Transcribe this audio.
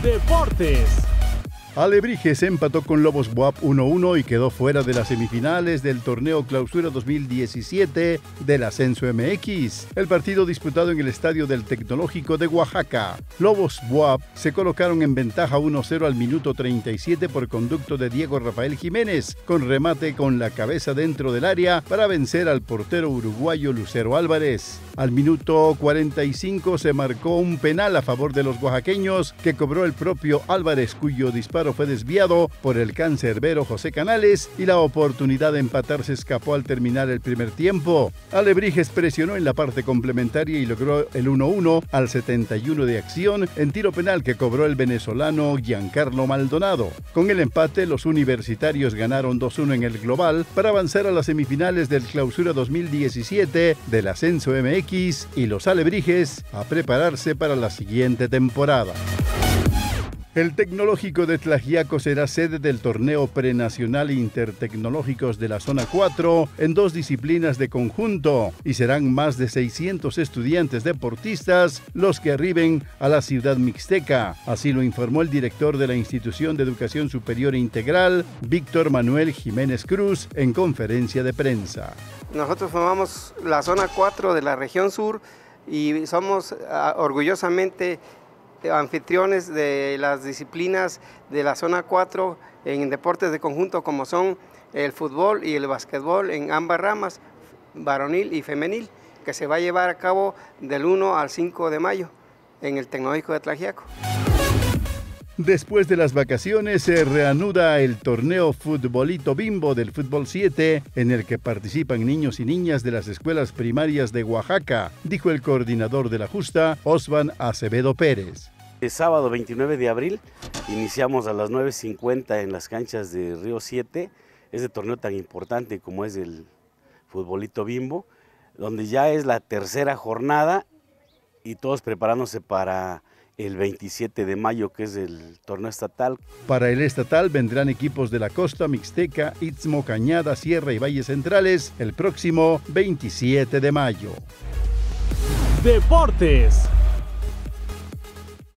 Deportes. Alebrijes empató con Lobos Buap 1-1 y quedó fuera de las semifinales del torneo Clausura 2017 del Ascenso MX. El partido disputado en el Estadio del Tecnológico de Oaxaca. Lobos Buap se colocaron en ventaja 1-0 al minuto 37 por conducto de Diego Rafael Jiménez, con remate con la cabeza dentro del área para vencer al portero uruguayo Lucero Álvarez. Al minuto 45 se marcó un penal a favor de los oaxaqueños que cobró el propio Álvarez, cuyo disparo fue desviado por el cancerbero José Canales y la oportunidad de empatar se escapó al terminar el primer tiempo. Alebrijes presionó en la parte complementaria y logró el 1-1 al 71 de acción en tiro penal que cobró el venezolano Giancarlo Maldonado. Con el empate, los universitarios ganaron 2-1 en el global para avanzar a las semifinales del Clausura 2017 del Ascenso MX y los alebrijes a prepararse para la siguiente temporada. El Tecnológico de Tlaxiaco será sede del torneo prenacional intertecnológicos de la Zona 4 en 2 disciplinas de conjunto y serán más de 600 estudiantes deportistas los que arriben a la ciudad mixteca. Así lo informó el director de la Institución de Educación Superior Integral, Víctor Manuel Jiménez Cruz, en conferencia de prensa. Nosotros formamos la Zona 4 de la región sur y somos orgullosamente anfitriones de las disciplinas de la Zona 4 en deportes de conjunto como son el fútbol y el básquetbol en ambas ramas, varonil y femenil, que se va a llevar a cabo del 1 al 5 de mayo en el Tecnológico de Tlaxiaco. Después de las vacaciones se reanuda el torneo Futbolito Bimbo del Fútbol 7, en el que participan niños y niñas de las escuelas primarias de Oaxaca, dijo el coordinador de la justa, Osvan Acevedo Pérez. El sábado 29 de abril iniciamos a las 9:50 en las canchas de Río 7, ese torneo tan importante como es el Futbolito Bimbo, donde ya es la tercera jornada y todos preparándose para el 27 de mayo, que es el torneo estatal. Para el estatal vendrán equipos de la costa, Mixteca, Istmo, Cañada, Sierra y Valles Centrales el próximo 27 de mayo. Deportes.